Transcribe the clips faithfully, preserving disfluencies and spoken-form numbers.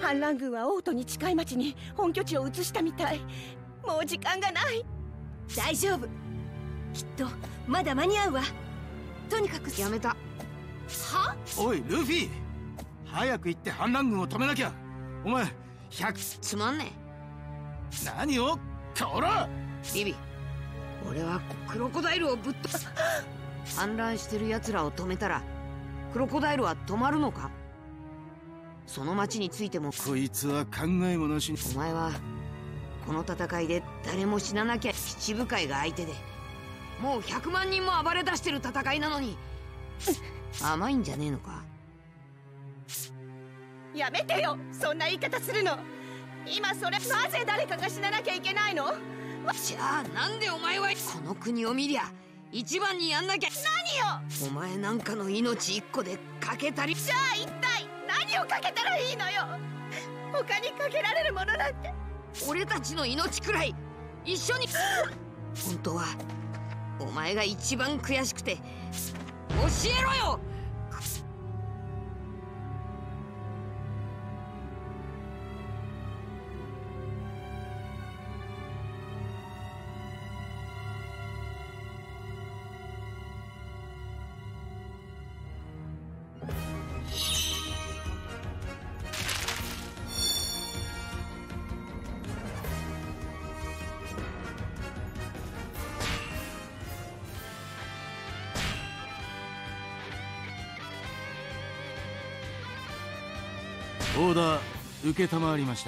反乱軍は王都に近い町に本拠地を移したみたい。もう時間がない。 大丈夫、きっとまだ間に合うわ。とにかくやめた。 は？ おいルフィ、早く行って反乱軍を止めなきゃ。お前ひゃくつまんねえ。何をこらビビ、俺はクロコダイルをぶっと反乱してる奴らを止めたらクロコダイルは止まるのか？その町についても。 こいつは考えもなしに。 お前はこの戦いで誰も死ななきゃ七部会が相手でもうひゃくまん人も暴れ出してる戦いなのに甘いんじゃねえのか？ やめてよ、そんな言い方するの。今それ、なぜ誰かが死ななきゃいけないの？ じゃあなんでお前はこの国を見りゃ一番にやんなきゃ。 何よ。 お前なんかの命一個でかけたり。 じゃあ一体何をかけたらいいのよ。他にかけられるものなんて。 俺たちの命くらい一緒に本当はお前が一番悔しくて教えろよ。 オーダー受けたまわりました。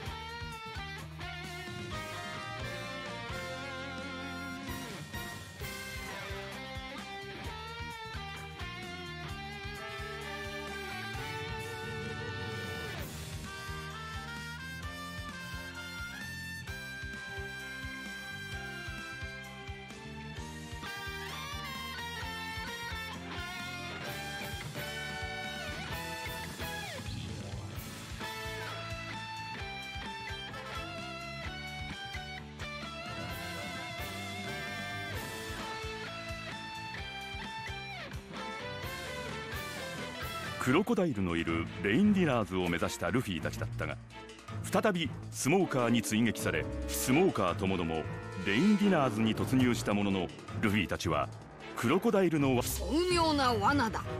クロコダイルのいるレインディナーズを目指したルフィたちだったが、再びスモーカーに追撃され、スモーカーともどもレインディナーズに突入したものの、ルフィたちはクロコダイルの巧妙な罠だ。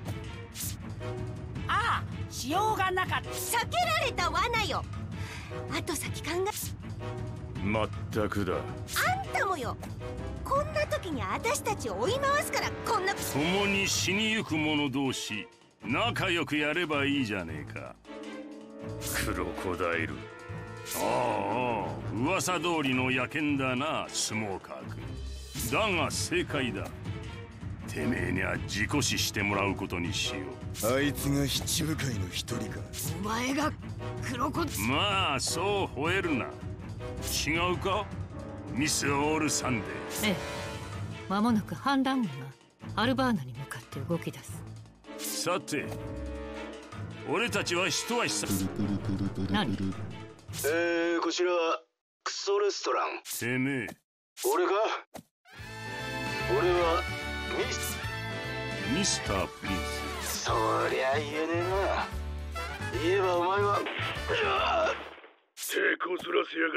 ああ、しようがなかった。避けられた罠よ。あと先考え。 まったくだ。 あんたもよ。こんな時に私たちを追い回すからこんな。 共に死にゆく者同士仲良くやればいいじゃねえか。クロコダイル。ああ、噂通りの野犬だな、スモーカー君。だが正解だ。てめえには自己死してもらうことにしよう。あいつが七部会の一人か。 お前がクロコ。 まあそう吠えるな。違うかミス・オールサンデー。 ええ、間もなく反乱軍がアルバーナに向かって動き出す。 さて俺たちは一足先。 何？ えー、こちらクソレストラン。 てめえ。 俺か？俺はミスミスタープリンス。そりゃ言えねえな。言えばお前は抵抗すらせやがって。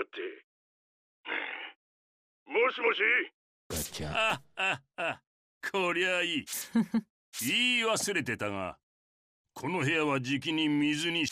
もしもし。 あああ、こりゃいい。言い忘れてたが、この部屋はじきに水に。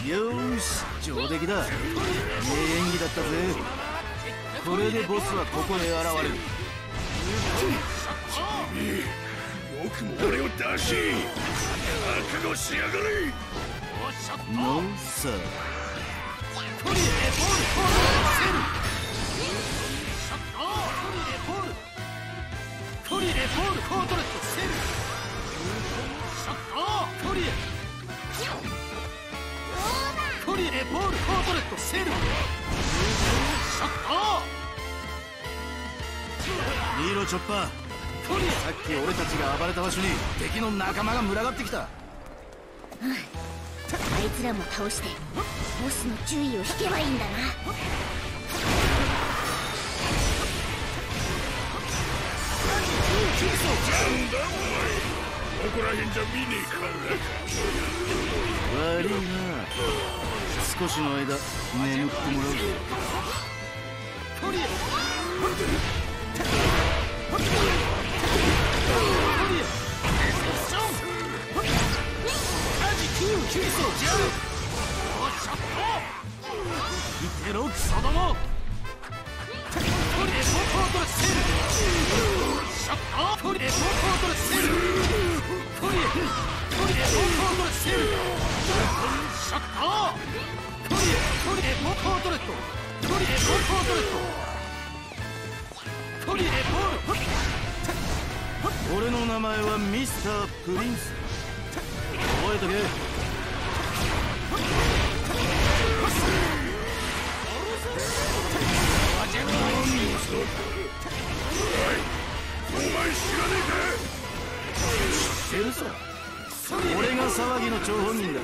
よーし、上出来だ。ええ演技だったぜ。これでボスはここへ現れる。 よくも俺を出し覚悟しやがれ。 ノーサートリエポールコートレットセルシャッタートリエトリエポールコートレットセルシャッターリーロチョッパートリエ。さっき俺たちが暴れた場所に敵の仲間が群がってきた。 うん、あいつらも倒してボスの注意を引けばいいんだな。 なんだお前、ここら辺じゃ見ねえから。 悪いな、少しの間眠ってもらうぞ。トリエ見てろクソども。トリエポートレセルシャッタートリエポートレセルトリエトリエポートレセルシャッタートリエトリエポートレットトリエポートレットトリエポール。俺の名前はミスタープリンス。覚えとけ。 お前知らねえか。 知ってるさ。俺が騒ぎの張本人だ。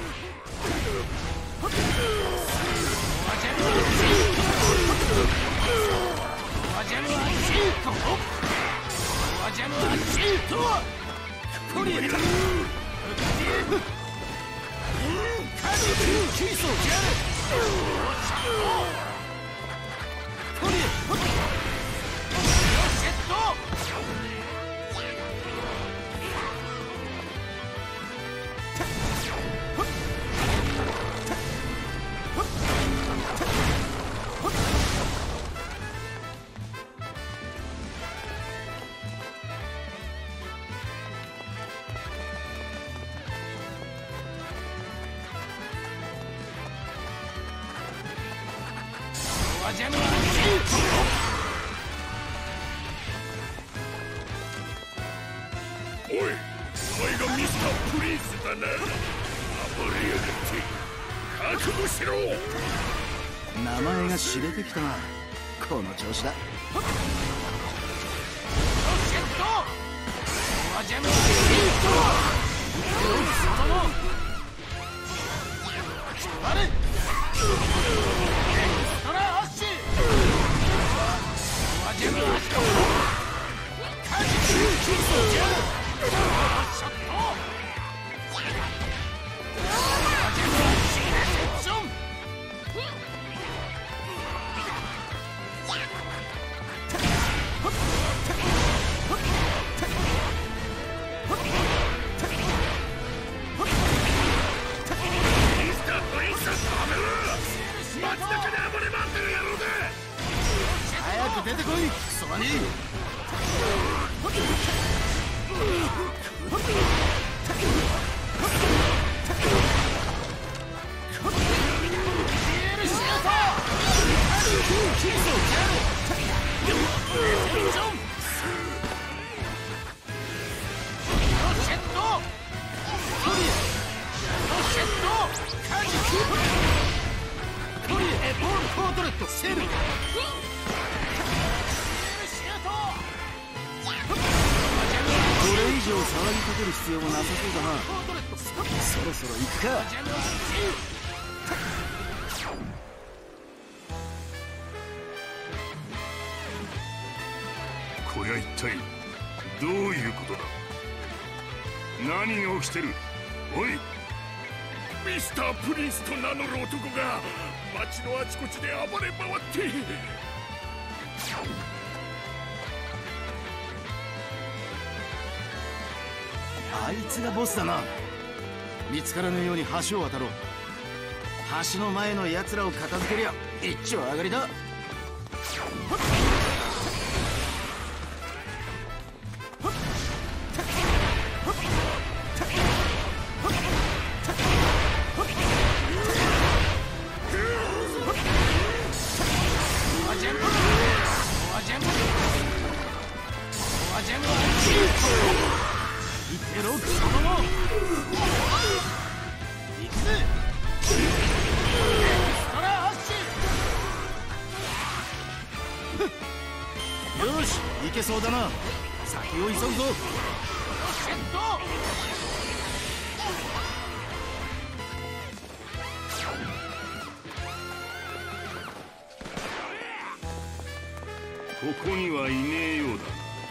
おい、お前がミスタープリンスだな。暴れやがって覚悟しろ。 名前が知れてきたな。この調子だ。早く出てこい、クソワニ。以上騒ぎかける必要もなさそうだな。そろそろ行くか。 こりゃ一体どういうことだ。何が起きてる。おい、 ミスタープリンスと名乗る男が街のあちこちで暴れ回って。 あいつがボスだな。見つからぬように橋を渡ろう。 橋の前の奴らを片付けりゃ一丁上がりだ。よし、いけそうだな。先を急ぐぞ。 ここにはいねえようだ。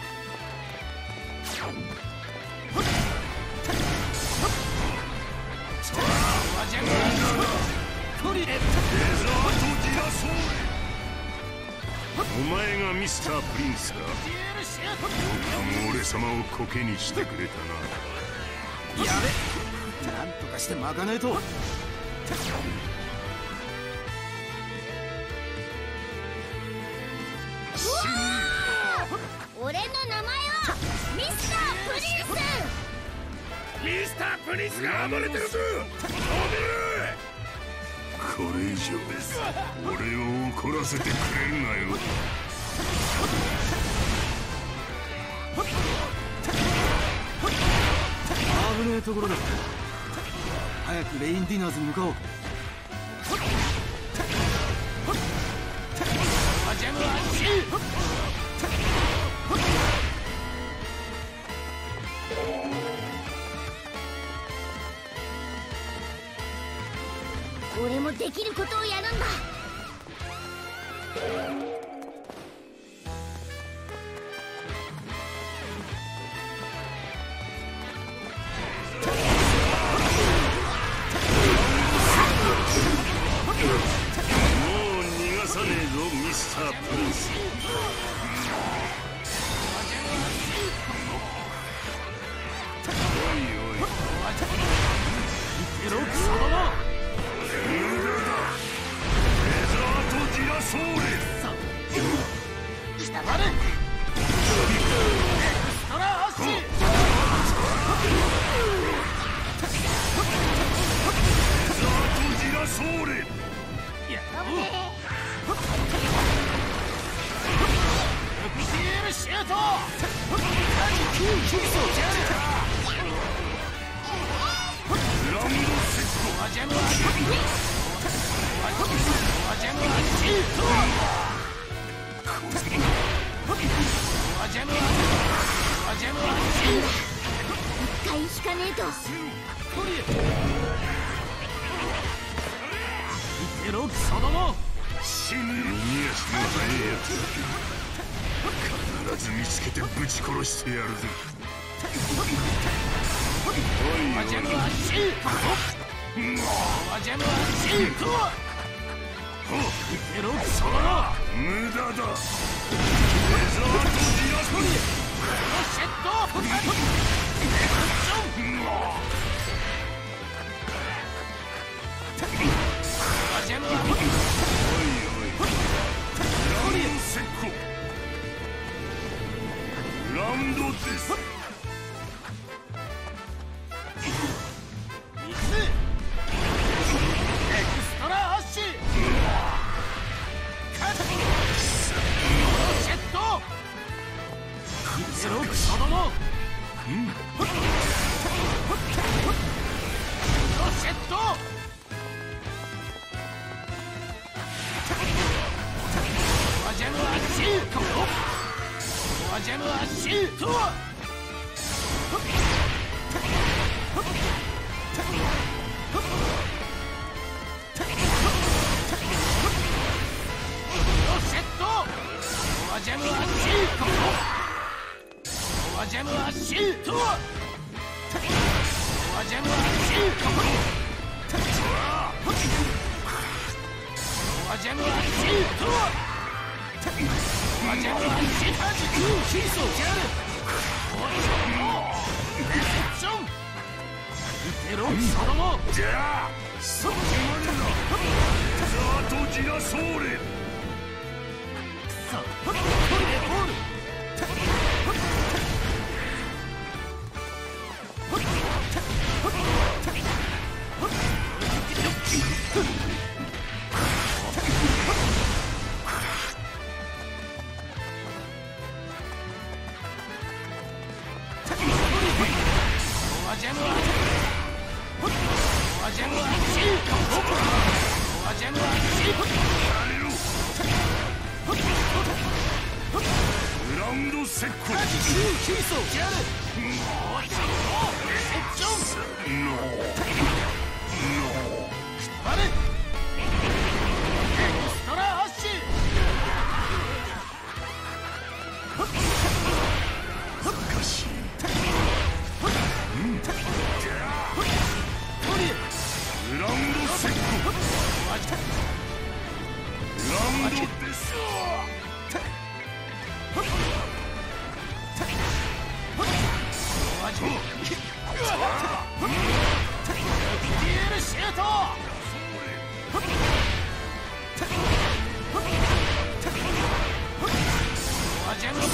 お前がミスタープリンスか。よくも俺様をコケにしてくれたな。 やべ、なんとかしてまかねえと。 俺の名前はミスタープリンス。 ミスタープリンスが暴れてるぞ。 これ以上俺を怒らせてくれるなよ。 危ねえところだ。早くレインディナーズに向かおう。 俺もできることをやるんだ。 もう逃がさねえぞミスタープリンス。おいおい言ってろ貴様だ。 無駄だ。レザートジラソーレ。 来たまる。エクストラアッシュ。 レザートジラソーレ。 やったぞ。エクシエルシュート。キューキューソージャー。 ラムドセット。 ワジャムアッシュ。ワジャムアッシュ。ワジャムアッシュ。ワジャムアッシュ。 一回引かねえと。 見てろクソども。 死ぬ。逃げ足の速いやつだ。必ず見つけてぶち殺してやるぜ。 ワジャムアッシュ。ワジャムアッシュ。見てろクソども。 無駄だ。レザートジラソーレ。 ロシェット。エクション。ワジャムアッシュ。 おいおいラムドセッコ。ランドです。 水。エクストラアッシュ。カット。ロシェット。見てろクソども。ロシェット。ワジャムアッシュ。ワジャムアッシュ。ロシェット。ワジャムアッシュ。ワジャムアッシュ。ワジャムアッシュ。ワジャムアッシュ。ワジャムアッシュ。キーソージャル。レセプション。見てろクソども。 じゃあそこまでだ。ザートジラソーレ。 さあこれでボール。 グラウンドセッコ。 キーソージャル。もう一度レセプション。 ノーノーあれエクストラアッシ難しい。うんグラウンドセッコ。グラウンドですシュート。ジャム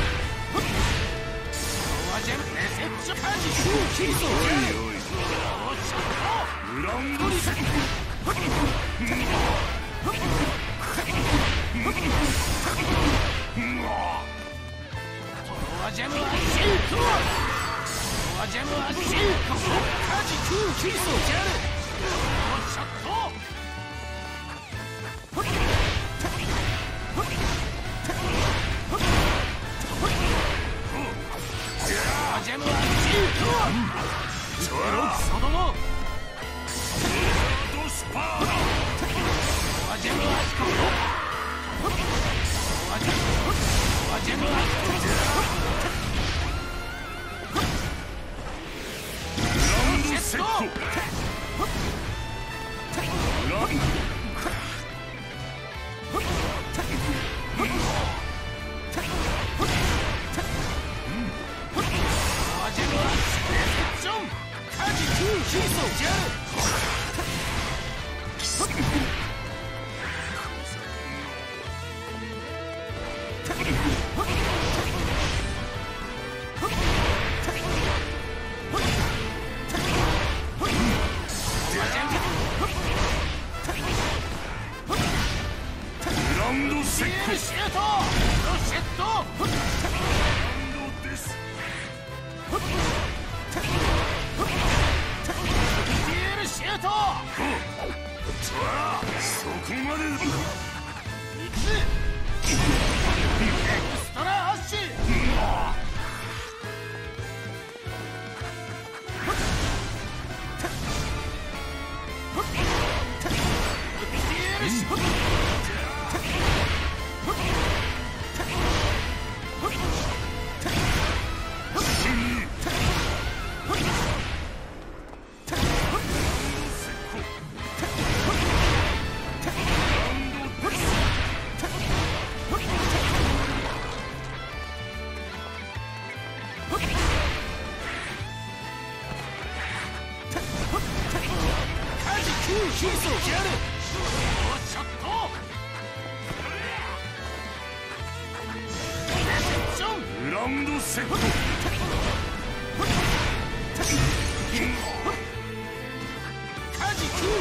レセプション。キーソーグラウンドセッコ。 ジャムはシュート。ジャムはシュート。カジキーソージャル。ショット。ジャムはシュート。その後ドスパーだ。 ジャムはシュート。ジャムはセット。ランキーソージャル。 グラウンドセッコ。 シュート。ロシェット。 グラウンドです。 シュート。 そこまでだ。 いくエクストラアッシュ。キーソージャル。ショット。レセプション。 グラウンドセット。 カジキ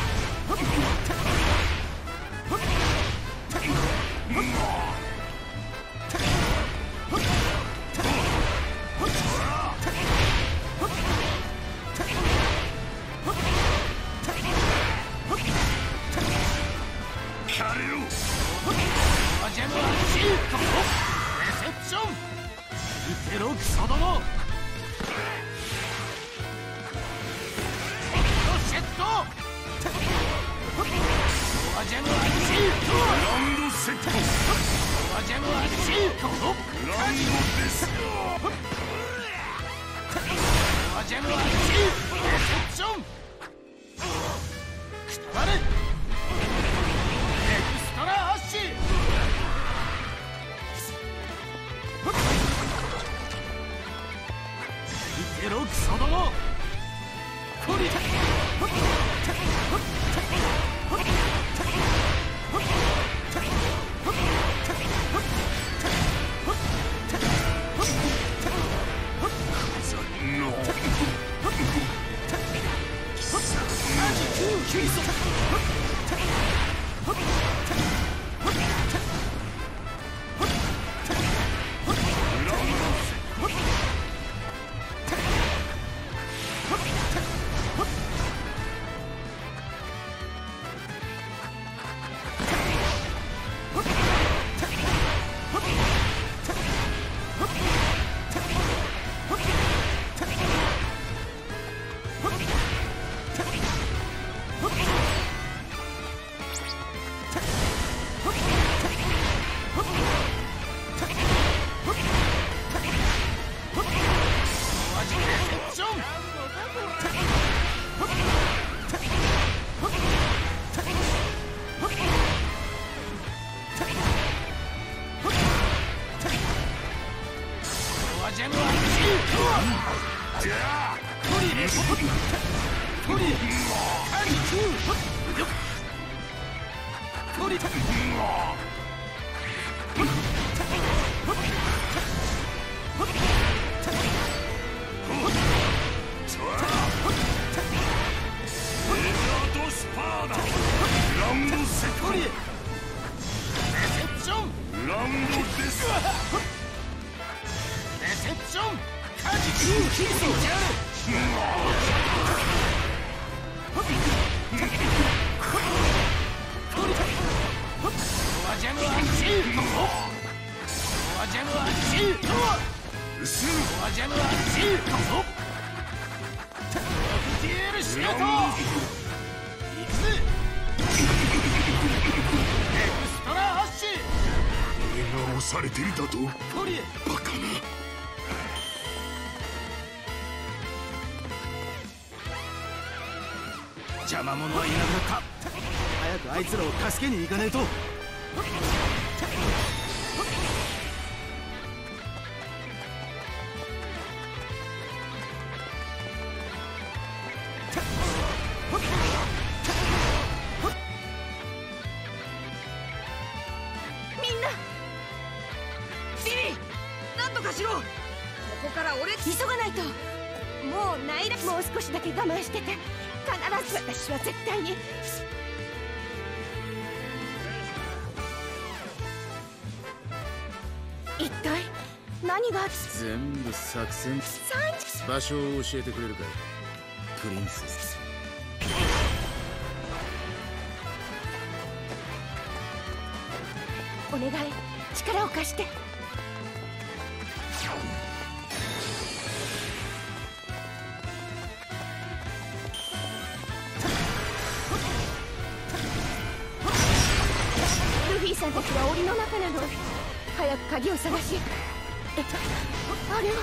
ジャムはシュート。レセプション。見てろクソども。ロシェット。ジャムはシュート。 グラウンドセット。 ジャムはシュート。 グラウンドです。 ジャムはシュート。レセプション。くたばれ。エクストラアッシュ。見てろクソども。こりされているだとバカな。 邪魔者はいなくなった。早くあいつらを助けに行かねえと。 みんなビリー、なんとかしろ。ここから俺急がないと。もうないらもう少しだけ我慢してて。必ず私は絶対に。一体何が。 全部作戦。場所を教えてくれるかい、プリンセス。 お願い、力を貸して。ルフィさんたちは檻の中なの。早く鍵を探し。え、あれは。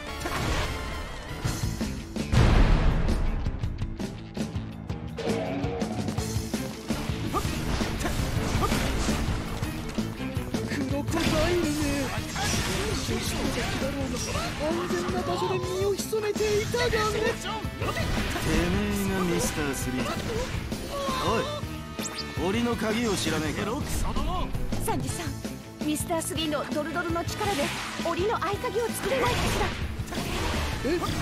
クロコダイルね。練習した時だろうが安全な場所で身を潜めていたがね。てめえがミスタースリー。おい、檻の鍵を知らねえか。 サンジさん、ミスタースリーのドルドルの力で檻の合鍵を作れないかしら。えっ、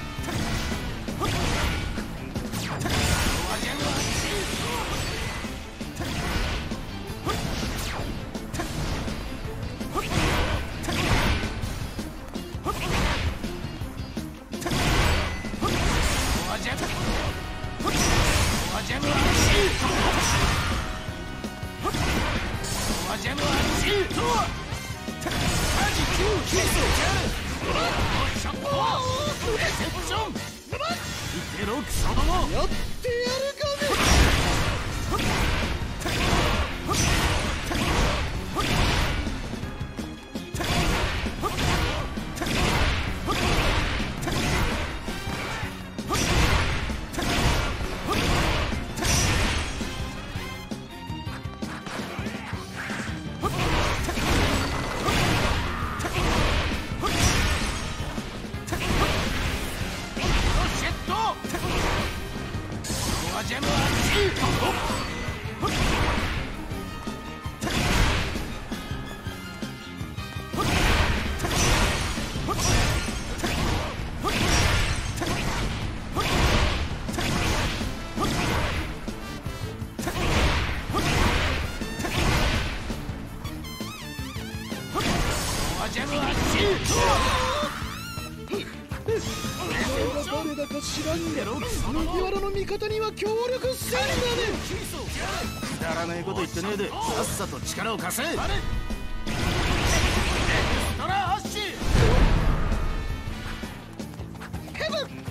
やってやるかね。 ジャムは誰だか知らんが麦わらの味方には協力せんだね。 くだらないこと言ってねえでさっさと力を貸せ。エクストラアッシュヘブン。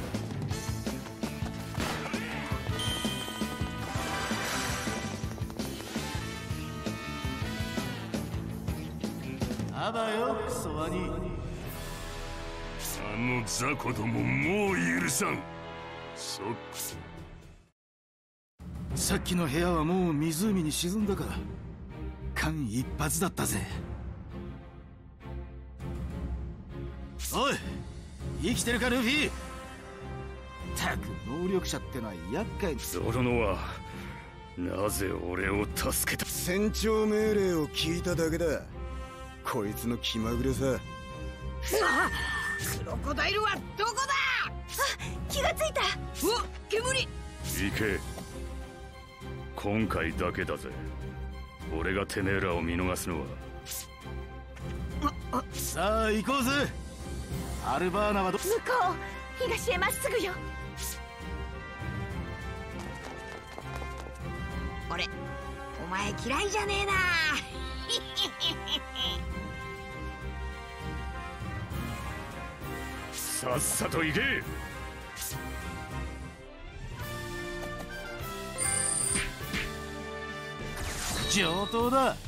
あばよクソワニ。 あの雑魚どももう許さん。そっさっきの部屋はもう湖に沈んだか。間一髪だったぜ。おい生きてるかルフィ。たく能力者ってのは厄介。 ゾロノはなぜ俺を助けた。 船長命令を聞いただけだ。こいつの気まぐれさ。 あ、クロコダイルはどこだ。 あ、気がついた。 お、煙。 行け。今回だけだぜ。俺がてめえらを見逃すのは。 さあ行こうぜ。アルバーナはど。 向こう、東へまっすぐよ。 俺、お前嫌いじゃねえな。 さっさと行け。 上等だ。